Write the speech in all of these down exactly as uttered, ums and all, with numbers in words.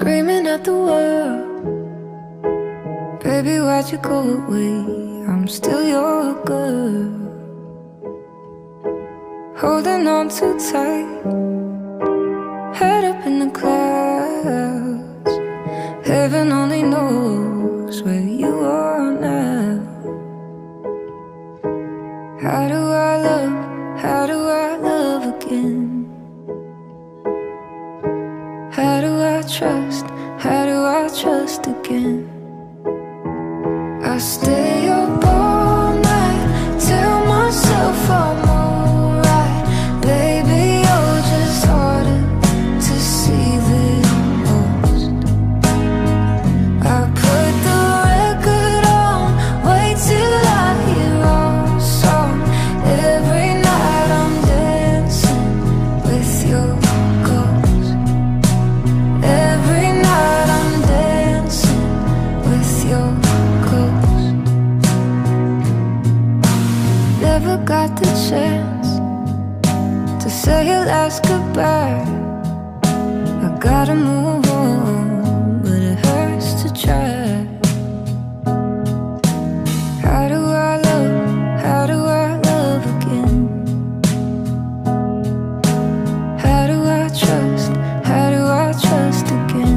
screaming at the world. Baby, why'd you go away? I'm still your girl. Holding on too tight, head up in the clouds. Heaven only knows where you are now. How do I love, how do I love again? How do I trust, how do I trust again? I stay up all night, tell myself I'm alright. Baby, you're just harder to see than most. I put the record on, wait till I hear our song. Every night I'm dancing with your ghost. Every night I'm dancing with your ghost. Never got the chance to say your last goodbye. I gotta move on, but it hurts to try. How do I love, how do I love again? How do I trust, how do I trust again?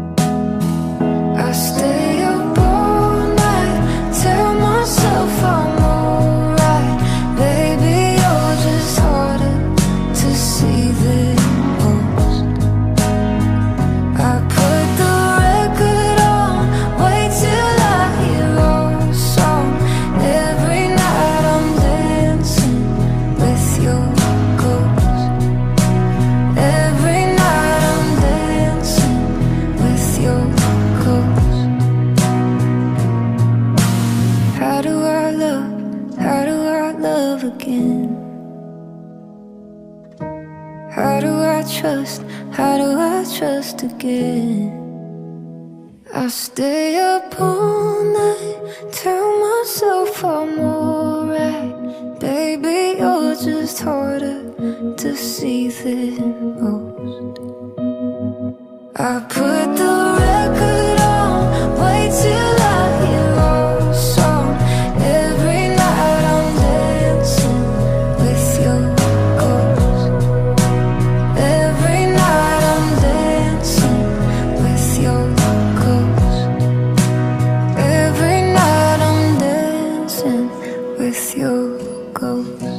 I stay up all night, tell myself I'm alright. Baby, you're just harder to see than most. I put the record on, wait till I hear our song. Every night I'm dancing with your ghost. Every night I'm dancing with your ghost. How do I love, how do I love again? How do I trust, how do I trust again? I stay up all night, tell myself I'm alright. Baby, you're just harder to see than most. I put the record on, wait till I hear our song. Every night I'm dancing with your ghost. Every night I'm dancing with your ghost. Every night I'm dancing with your ghost.